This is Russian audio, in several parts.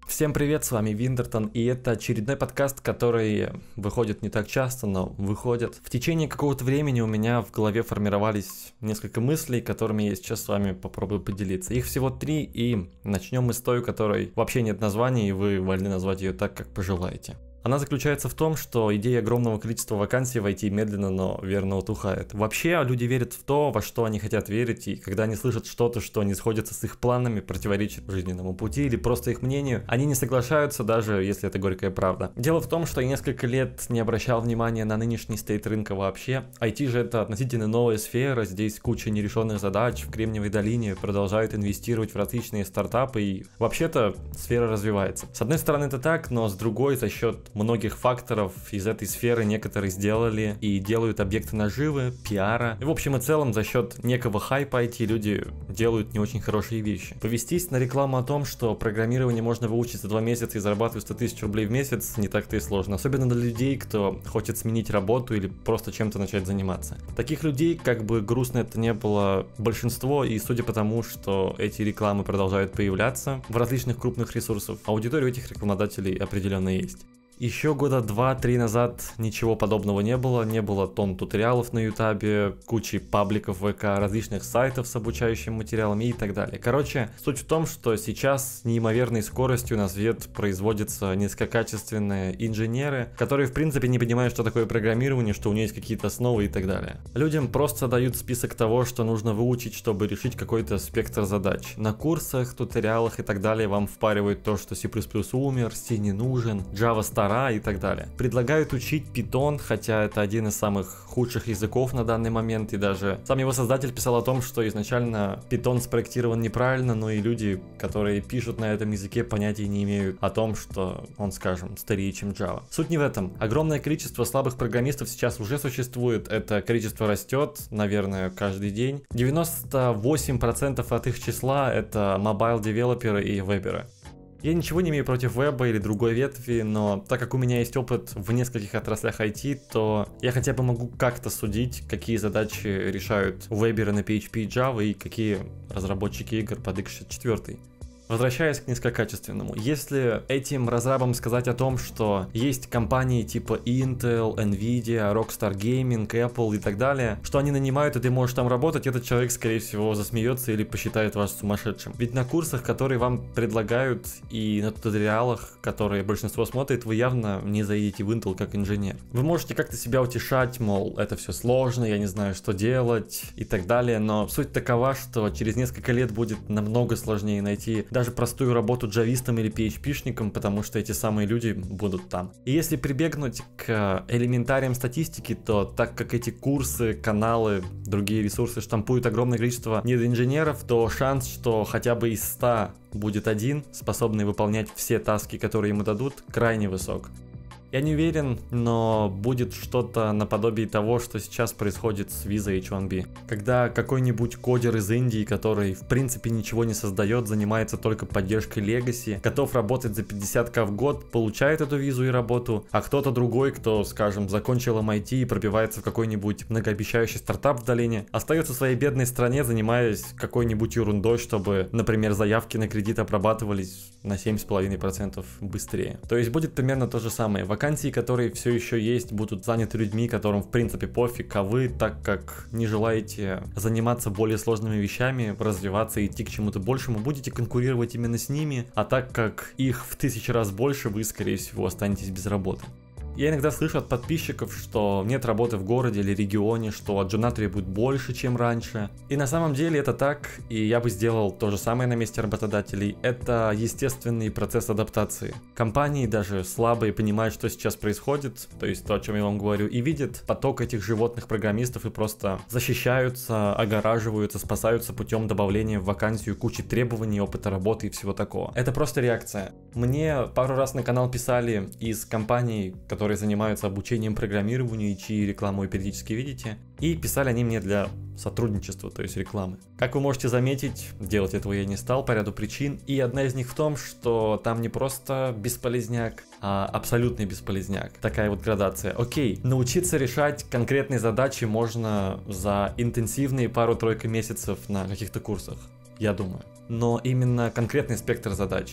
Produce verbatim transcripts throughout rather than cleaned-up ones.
Всем привет, с вами Виндертон, и это очередной подкаст, который выходит не так часто, но выходит. В течение какого-то времени у меня в голове формировались несколько мыслей, которыми я сейчас с вами попробую поделиться. Их всего три, и начнем мы с той, у которой вообще нет названия, и вы вольны назвать ее так, как пожелаете. Она заключается в том, что идея огромного количества вакансий в ай ти медленно, но верно утухает. Вообще, люди верят в то, во что они хотят верить, и когда они слышат что-то, что не сходится с их планами, противоречит жизненному пути или просто их мнению, они не соглашаются, даже если это горькая правда. Дело в том, что я несколько лет не обращал внимания на нынешний стейт рынка вообще. ай ти же это относительно новая сфера, здесь куча нерешенных задач, в Кремниевой долине продолжают инвестировать в различные стартапы, и вообще-то сфера развивается. С одной стороны это так, но с другой, за счет многих факторов из этой сферы некоторые сделали и делают объекты наживы, пиара. И в общем и целом за счет некого хайпа ай ти люди делают не очень хорошие вещи. Повестись на рекламу о том, что программирование можно выучить за два месяца и зарабатывать сто тысяч рублей в месяц, не так-то и сложно. Особенно для людей, кто хочет сменить работу или просто чем-то начать заниматься. Таких людей, как бы грустно это не было, большинство, и судя по тому, что эти рекламы продолжают появляться в различных крупных ресурсах, аудитория у этих рекламодателей определенно есть. Еще года два-три назад ничего подобного не было, не было тонн туториалов на ютубе, кучи пабликов вэ ка, различных сайтов с обучающими материалами и так далее. Короче, суть в том, что сейчас с неимоверной скоростью на свет производятся низкокачественные инженеры, которые в принципе не понимают, что такое программирование, что у них есть какие-то основы и так далее. Людям просто дают список того, что нужно выучить, чтобы решить какой-то спектр задач. На курсах, туториалах и так далее вам впаривают то, что C++ умер, C не нужен, Java стар и так далее. Предлагают учить Python, хотя это один из самых худших языков на данный момент, и даже сам его создатель писал о том, что изначально Python спроектирован неправильно, но и люди, которые пишут на этом языке, понятия не имеют о том, что он, скажем, старее, чем Java. Суть не в этом. Огромное количество слабых программистов сейчас уже существует, это количество растет, наверное, каждый день. девяносто восемь процентов от их числа это мобайл-девелоперы и веберы. Я ничего не имею против веба или другой ветви, но так как у меня есть опыт в нескольких отраслях ай ти, то я хотя бы могу как-то судить, какие задачи решают веберы на пи эйч пи и Java и какие разработчики игр под икс шестьдесят четыре. Возвращаясь к низкокачественному, если этим разрабам сказать о том, что есть компании типа Intel, Nvidia, Rockstar Gaming, Apple и так далее, что они нанимают, и ты можешь там работать, этот человек, скорее всего, засмеется или посчитает вас сумасшедшим. Ведь на курсах, которые вам предлагают, и на туториалах, которые большинство смотрит, вы явно не заедете в Intel как инженер. Вы можете как-то себя утешать, мол, это все сложно, я не знаю, что делать и так далее, но суть такова, что через несколько лет будет намного сложнее найти даже простую работу джавистом или пи эйч пи-шником, потому что эти самые люди будут там. И если прибегнуть к элементариям статистики, то так как эти курсы, каналы, другие ресурсы штампуют огромное количество недоинженеров, то шанс, что хотя бы из ста будет один, способный выполнять все таски, которые ему дадут, крайне высок. Я не уверен, но будет что-то наподобие того, что сейчас происходит с визой эйч один би. Когда какой-нибудь кодер из Индии, который в принципе ничего не создает, занимается только поддержкой Legacy, готов работать за пятьдесят тысяч в год, получает эту визу и работу, а кто-то другой, кто, скажем, закончил эм ай ти и пробивается в какой-нибудь многообещающий стартап в долине, остается в своей бедной стране, занимаясь какой-нибудь ерундой, чтобы, например, заявки на кредит обрабатывались на семь с половиной процентов быстрее. То есть будет примерно то же самое. Вакансии, которые все еще есть, будут заняты людьми, которым в принципе пофиг, а вы, так как не желаете заниматься более сложными вещами, развиваться и идти к чему-то большему, будете конкурировать именно с ними, а так как их в тысячу раз больше, вы, скорее всего, останетесь без работы. Я иногда слышу от подписчиков, что нет работы в городе или регионе, что от джуна требует больше, чем раньше. И на самом деле это так, и я бы сделал то же самое на месте работодателей. Это естественный процесс адаптации. Компании, даже слабые, понимают, что сейчас происходит, то есть то, о чем я вам говорю, и видят поток этих животных программистов и просто защищаются, огораживаются, спасаются путем добавления в вакансию кучи требований, опыта работы и всего такого. Это просто реакция. Мне пару раз на канал писали из компаний, которые занимаются обучением программированию и чьи рекламу вы периодически видите, и писали они мне для сотрудничества, то есть рекламы. Как вы можете заметить, делать этого я не стал по ряду причин, и одна из них в том, что там не просто бесполезняк, а абсолютный бесполезняк. Такая вот градация. Окей, научиться решать конкретные задачи можно за интенсивные пару-тройку месяцев на каких-то курсах, я думаю. Но именно конкретный спектр задач.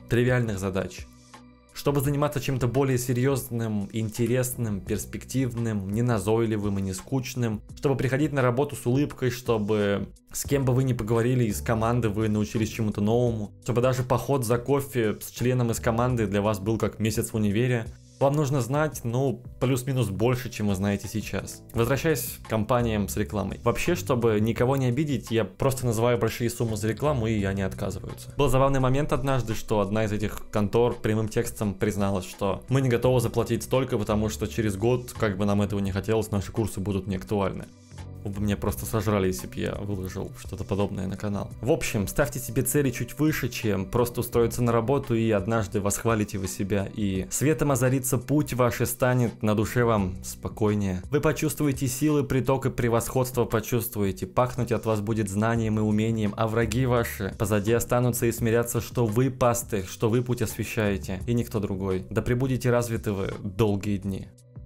тривиальных задач. Чтобы заниматься чем-то более серьезным, интересным, перспективным, не назойливым и не скучным, чтобы приходить на работу с улыбкой, чтобы с кем бы вы ни поговорили из команды, вы научились чему-то новому, чтобы даже поход за кофе с членом из команды для вас был как месяц в универе, вам нужно знать, ну, плюс-минус больше, чем вы знаете сейчас. Возвращаясь к компаниям с рекламой. Вообще, чтобы никого не обидеть, я просто называю большие суммы за рекламу, и они отказываются. Был забавный момент однажды, что одна из этих контор прямым текстом призналась, что мы не готовы заплатить столько, потому что через год, как бы нам этого не хотелось, наши курсы будут не актуальны. Вы бы меня просто сожрали, если бы я выложил что-то подобное на канал. В общем, ставьте себе цели чуть выше, чем просто устроиться на работу и однажды восхвалите вы себя, и светом озарится путь ваш и станет на душе вам спокойнее. Вы почувствуете силы, приток и превосходство почувствуете, пахнуть от вас будет знанием и умением, а враги ваши позади останутся и смирятся, что вы пастырь, что вы путь освещаете, и никто другой. Да пребудете развиты вы долгие дни.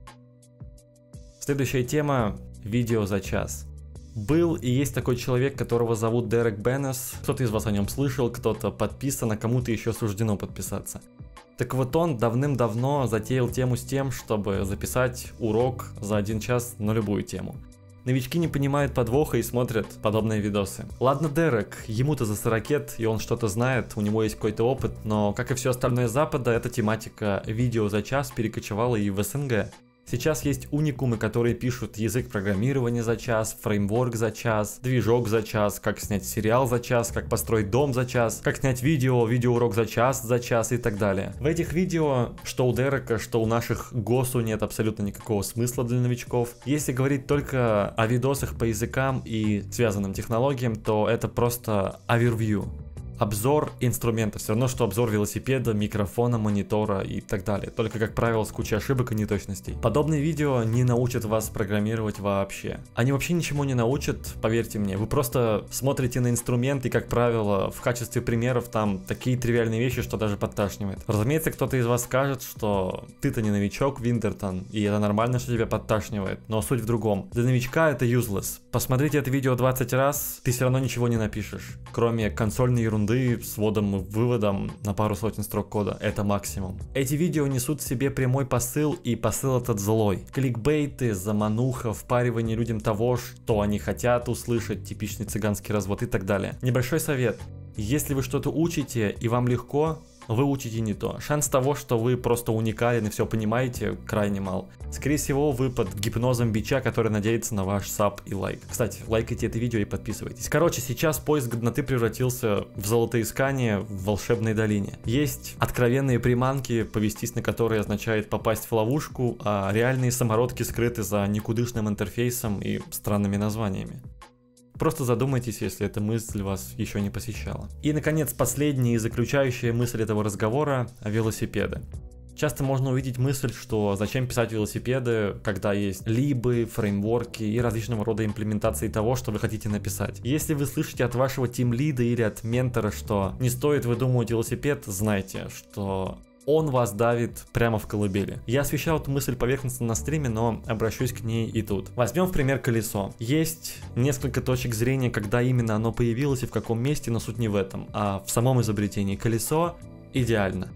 Следующая тема. Видео за час. Был и есть такой человек, которого зовут Дерек Беннес. Кто-то из вас о нем слышал, кто-то подписан, а кому-то еще суждено подписаться. Так вот, он давным-давно затеял тему с тем, чтобы записать урок за один час на любую тему. Новички не понимают подвоха и смотрят подобные видосы. Ладно, Дерек, ему-то за сорокет, и он что-то знает, у него есть какой-то опыт, но, как и все остальное Запада, эта тематика видео за час перекочевала и в СНГ. Сейчас есть уникумы, которые пишут язык программирования за час, фреймворк за час, движок за час, как снять сериал за час, как построить дом за час, как снять видео, видеоурок за час, за час и так далее. В этих видео, что у Дерека, что у наших ГОСу, нет абсолютно никакого смысла для новичков. Если говорить только о видосах по языкам и связанным технологиям, то это просто овервью. Обзор инструментов, все равно, что обзор велосипеда, микрофона, монитора и так далее. Только, как правило, с кучей ошибок и неточностей. Подобные видео не научат вас программировать вообще. Они вообще ничему не научат, поверьте мне. Вы просто смотрите на инструмент и, как правило, в качестве примеров там такие тривиальные вещи, что даже подташнивает. Разумеется, кто-то из вас скажет, что ты-то не новичок, Виндертон, и это нормально, что тебя подташнивает. Но суть в другом. Для новичка это useless. Посмотрите это видео двадцать раз, ты все равно ничего не напишешь. Кроме консольной ерунды с вводом и выводом на пару сотен строк кода. Это максимум. Эти видео несут в себе прямой посыл, и посыл этот злой. Кликбейты, замануха, впаривание людям того, что они хотят услышать, типичный цыганский развод и так далее. Небольшой совет. Если вы что-то учите и вам легко, вы учите не то. Шанс того, что вы просто уникален и все понимаете, крайне мал. Скорее всего, вы под гипнозом бича, который надеется на ваш саб и лайк. Кстати, лайкайте это видео и подписывайтесь. Короче, сейчас поиск годноты превратился в золотоискание в волшебной долине. Есть откровенные приманки, повестись на которые означает попасть в ловушку, а реальные самородки скрыты за никудышным интерфейсом и странными названиями. Просто задумайтесь, если эта мысль вас еще не посещала. И, наконец, последняя и заключающая мысль этого разговора – велосипеды. Часто можно увидеть мысль, что зачем писать велосипеды, когда есть либы, фреймворки и различного рода имплементации того, что вы хотите написать. Если вы слышите от вашего тимлида или от ментора, что не стоит выдумывать велосипед, знайте, что он вас давит прямо в колыбели. Я освещал эту мысль поверхностно на стриме, но обращусь к ней и тут. Возьмем в пример колесо. Есть несколько точек зрения, когда именно оно появилось и в каком месте, но суть не в этом, а в самом изобретении. Колесо идеально.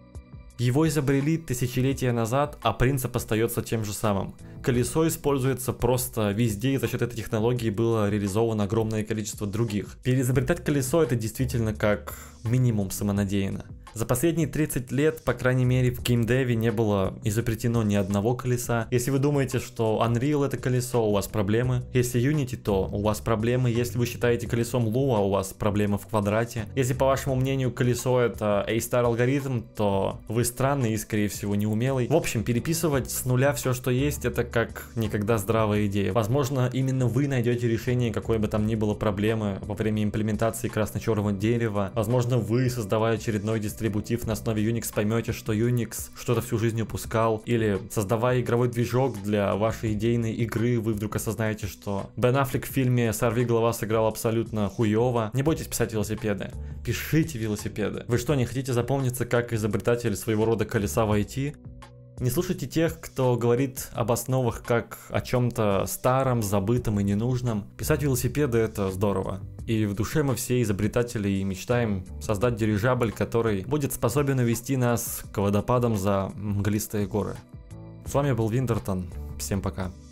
Его изобрели тысячелетия назад, а принцип остается тем же самым. Колесо используется просто везде, и за счет этой технологии было реализовано огромное количество других. Переизобретать колесо — это действительно как минимум самонадеянно. За последние тридцать лет, по крайней мере, в геймдеве не было изобретено ни одного колеса. Если вы думаете, что Unreal это колесо, у вас проблемы. Если Unity, то у вас проблемы. Если вы считаете колесом Lua, у вас проблемы в квадрате. Если, по вашему мнению, колесо это A-Star алгоритм, то вы странный и, скорее всего, неумелый. В общем, переписывать с нуля все, что есть, это как никогда здравая идея. Возможно, именно вы найдете решение какой бы там ни было проблемы во время имплементации красно-черного дерева. Возможно, вы, создавая очередной дистрибутив на основе Unix, поймете, что Unix что-то всю жизнь упускал. Или, создавая игровой движок для вашей идейной игры, вы вдруг осознаете, что Бен Аффлек в фильме «Сорви голова» сыграл абсолютно хуёво. Не бойтесь писать велосипеды. Пишите велосипеды. Вы что, не хотите запомниться как изобретатель своего рода колеса в ай ти? Не слушайте тех, кто говорит об основах как о чем-то старом, забытом и ненужном. Писать велосипеды — это здорово. И в душе мы все изобретатели и мечтаем создать дирижабль, который будет способен увести нас к водопадам за мглистые горы. С вами был Виндертон. Всем пока.